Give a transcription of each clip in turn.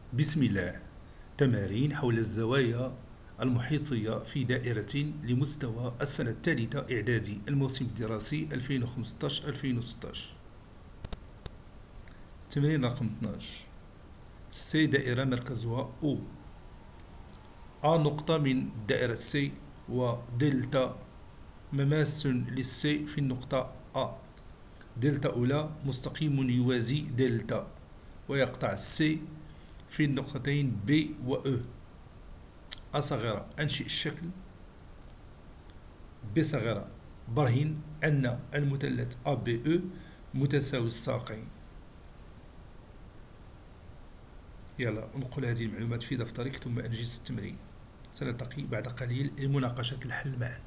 بسم الله. تمارين حول الزوايا المحيطية في دائرة لمستوى السنة الثالثة إعدادي الموسم الدراسي 2015-2016. تمرين رقم 12. سي دائرة مركزها O. A نقطة من دائرة سي ودلتا مماس للسي في النقطة A. دلتا أولى مستقيم يوازي دلتا ويقطع السي في النقطتين B و E. أ صغيرة أنشئ الشكل. ب صغيرة برهن أن المثلث ABE متساوي الساقين. يلا انقل هذه المعلومات في دفترك ثم أنجز التمرين. سنلتقي بعد قليل لمناقشة الحل معا.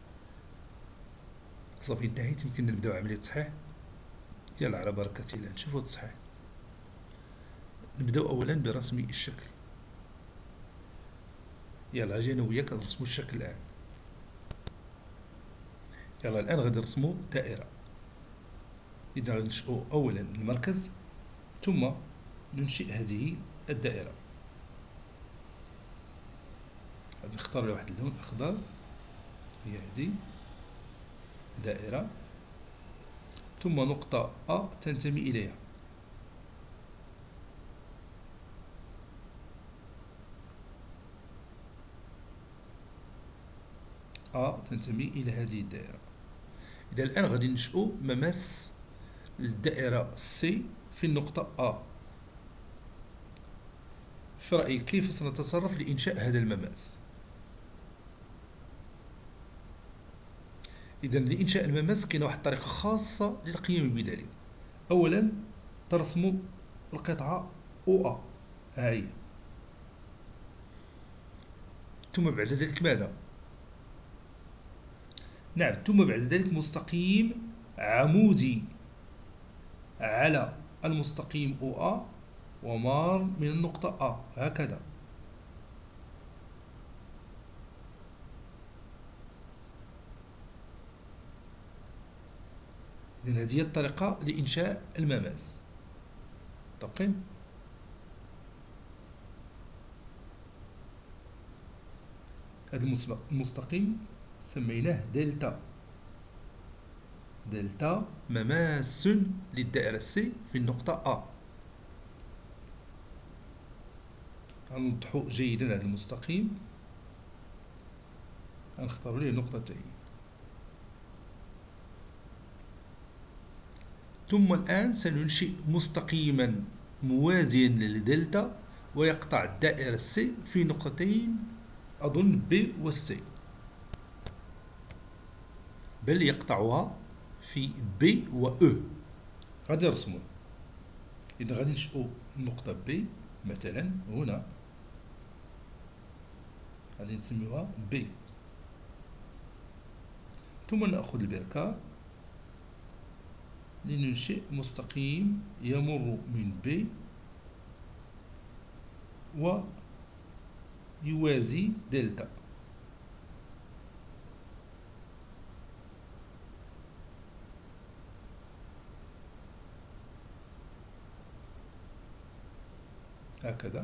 صافي انتهيت، يمكن نبداو عملية تصحيح. يلا على بركة الله نشوفوا التصحيح. نبداو أولا برسم الشكل. يلا أجي أنا وياك نرسمو الشكل الآن. يلا الآن غادي نرسمو دائرة. إذا غادي نشأو أولا المركز ثم ننشئ هذه الدائرة. غادي نختار واحد اللون أخضر، هي هذه دائرة، ثم نقطة أ تنتمي إليها. أ تنتمي إلى هذه الدائرة. إذا الآن غادي ننشئو مماس الدائرة سي في النقطة أ. في رأيك كيف سنتصرف لإنشاء هذا المماس؟ إذا لإنشاء المماس كاينة واحد الطريقة خاصة للقيام بذلك. أولا ترسم القطعة أو أ، ها هي. ثم بعد ذلك ماذا؟ نعم، ثم بعد ذلك مستقيم عمودي على المستقيم أو أ ومار من النقطة أ، هكذا. إذن هذه هي الطريقة لإنشاء المماس. متفقين؟ هذا المستقيم سميناه دلتا. دلتا مماس للدائرة سي في النقطة أ. غنوضحو جيدا هذا المستقيم. غنختارو ليه نقطتين. ثم الآن سننشئ مستقيما موازيا لدلتا ويقطع الدائرة سي في نقطتين، أظن ب و سي، بل يقطعها في ب و أ. غادي نرسمو. إذا غادي نشئو النقطة ب مثلا هنا، غادي نسميوها ب، ثم نأخذ البركة لننشئ مستقيم يمر من ب ويوازي دلتا. هكذا،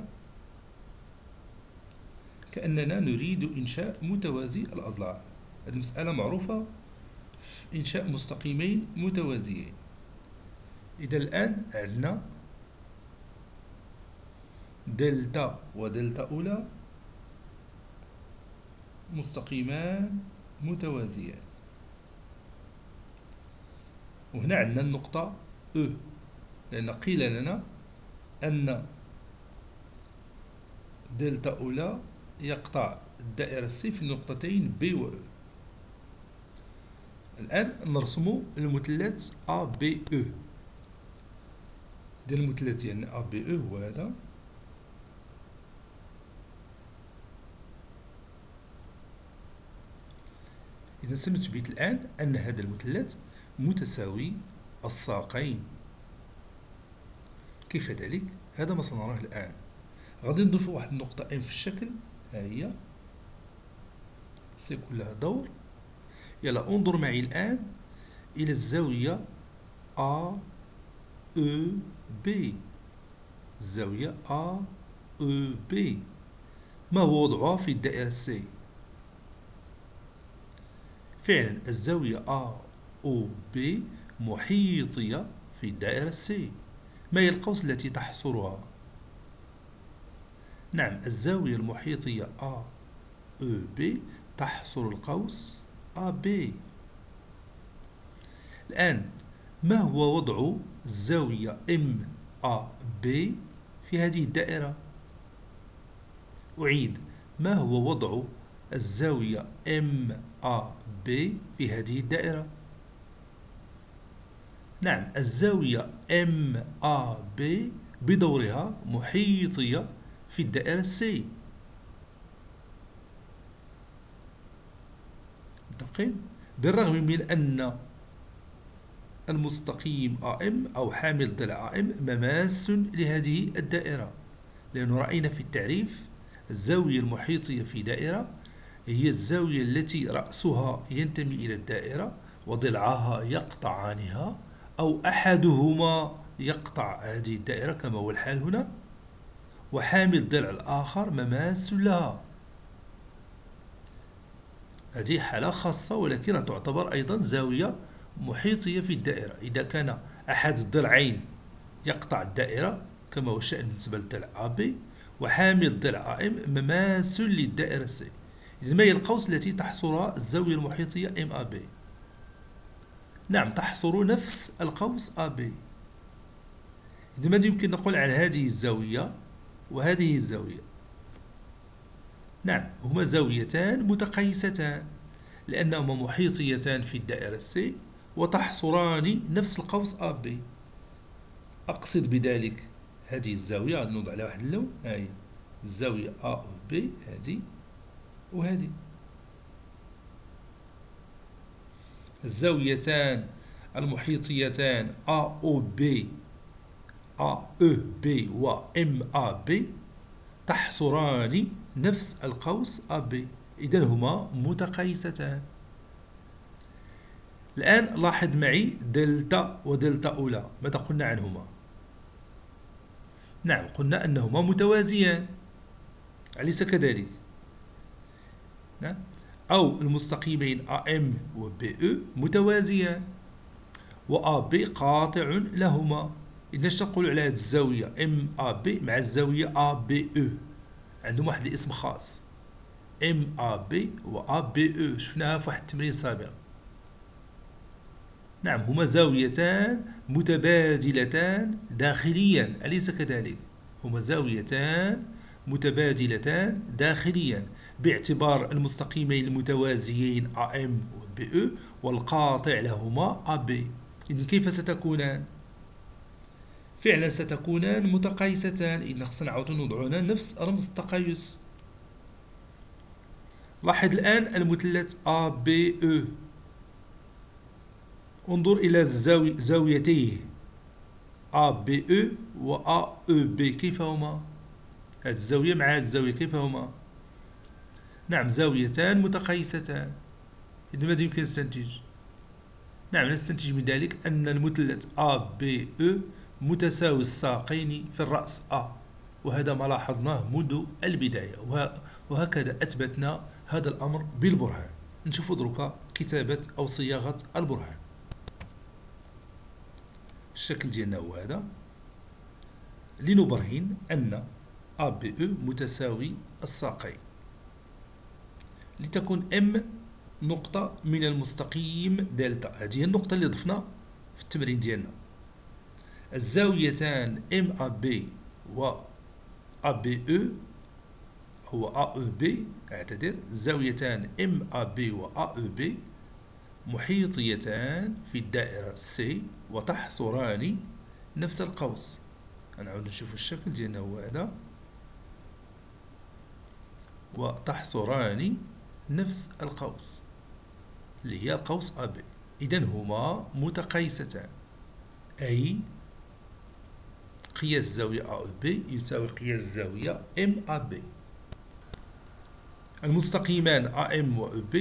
كأننا نريد إنشاء متوازي الأضلاع. هذه مسألة معروفة في إنشاء مستقيمين متوازيين. إذا الآن عندنا دلتا ودلتا أولى مستقيمان متوازيان، وهنا عندنا النقطة أ، لأن قيل لنا أن دلتا أولى يقطع الدائرة سي في النقطتين ب و أ. الآن نرسم المثلث ABE. إذا المثلث ديالنا ABE هو هذا. إذا سنثبت الآن أن هذا المثلث متساوي الساقين. كيف ذلك؟ هذا ما سنراه الآن. غادي نضيف واحد النقطة M في الشكل، ها هي، سيكون لها دور. يلا انظر معي الآن إلى الزاوية A E B. الزاوية A أو بي. ما هو وضعها في الدائرة سي؟ فعلا الزاوية أ أو بي محيطية في الدائرة سي. ما هي القوس التي تحصرها؟ نعم الزاوية المحيطية أ أو بي تحصر القوس أ بي. الآن ما هو وضع الزاوية ام أ بي في هذه الدائرة؟ أعيد، ما هو وضع الزاوية ام أ بي في هذه الدائرة؟ نعم الزاوية ام أ بي بدورها محيطية في الدائرة سي. متفقين؟ بالرغم من أن المستقيم AM أو حامل ضلع AM مماس لهذه الدائرة، لأنه رأينا في التعريف الزاوية المحيطية في دائرة هي الزاوية التي رأسها ينتمي إلى الدائرة وضلعها يقطعانها أو أحدهما يقطع هذه الدائرة كما هو الحال هنا، وحامل الضلع الآخر مماس لها. هذه حالة خاصة ولكنها تعتبر أيضا زاوية محيطية في الدائرة إذا كان أحد الضلعين يقطع الدائرة كما هو الشأن بالنسبة للضلع AB، وحامل الضلع AM مماس للدائرة C. إذا ما هي القوس التي تحصرها الزاوية المحيطية MAB؟ نعم تحصر نفس القوس AB. إذا ماذا يمكن نقول عن هذه الزاوية وهذه الزاوية؟ نعم هما زاويتان متقايستان لأنهما محيطيتان في الدائرة C وتحصران نفس القوس AB. أقصد بذلك هذه الزاوية غادي نوضع عليها واحد اللون، هاهي الزاوية AOB هذه وهذه. الزاويتان المحيطيتان AOB AEB و MAB تحصران نفس القوس AB، إذن هما متقايستان. الآن لاحظ معي دلتا ودلتا أولى، ماذا قلنا عنهما؟ نعم قلنا أنهما متوازيان، أليس كذلك؟ نعم. أو المستقيمين AM و BE متوازيان و AB قاطع لهما. إذا نقول على هذه الزاوية MAB مع الزاوية ABE عندهم واحد الاسم خاص MAB و ABE، شفناها في واحد التمرين سابق. نعم هما زاويتان متبادلتان داخليا، أليس كذلك؟ هما زاويتان متبادلتان داخليا باعتبار المستقيمين المتوازيين AM و BE والقاطع لهما AB. إذن كيف ستكونان؟ فعلا ستكونان متقايستان، إذن خصنا نعاودو نوضعو هنا نفس رمز التقايس. لاحظ الآن المثلث ABE، انظر إلى زاويتيه ABE و AEB كيف هما؟ هذه الزاوية مع هذه الزاوية كيف هما؟ نعم زاويتان متقايستان. إذا ماذا يمكن نستنتج؟ نعم نستنتج من ذلك أن المثلث ABE متساوي الساقين في الرأس A، وهذا ما لاحظناه منذ البداية، وهكذا أثبتنا هذا الأمر بالبرهان. نشوف درك كتابة أو صياغة البرهان. الشكل ديالنا هو هذا، لنبرهن أن ABE متساوي الساقين، لتكون M نقطة من المستقيم دلتا. هذه هي النقطة اللي ضفنا في التمرين ديالنا. الزاويتان MAB و ABE هو AEB، اعتذر، الزاويتان MAB و AEB محيطيتان في الدائرة C وتحصران نفس القوس. نعاود نشوف الشكل ديالنا هو هذا، وتحصران نفس القوس اللي هي القوس AB. إذن هما متقايستان، أي قياس الزاوية AEB يساوي قياس الزاوية MAB. المستقيمان AM و EB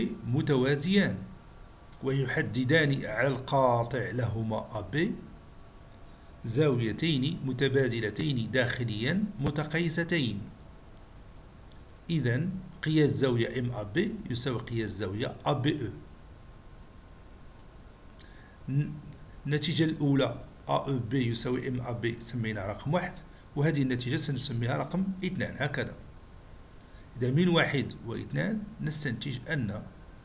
متوازيان ويحددان على القاطع لهما AB زاويتين متبادلتين داخليا متقايستين. إذن قياس زاوية MAB يساوي قياس زاوية ABE. النتيجة الأولى AEB يساوي MAB سميناها رقم 1، وهذه النتيجة سنسميها رقم 2 هكذا. إذا من 1 و2 نستنتج أن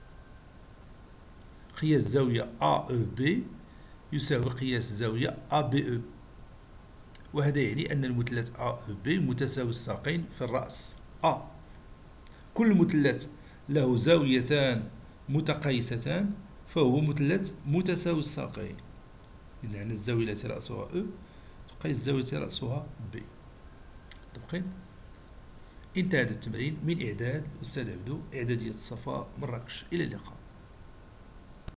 قياس زاوية AEB يساوي قياس زاوية ABE، وهذا يعني أن المثلث AEB متساوي الساقين في الرأس A. كل مثلث له زاويتان متقايستان فهو مثلث متساوي الساقين. يعني الزاوية التي رأسها E تقايس الزاوية التي رأسها B. متفقين؟ انتهى هذا التمرين من إعداد الأستاذ عبدو، إعدادية الصفاء مراكش. إلى اللقاء.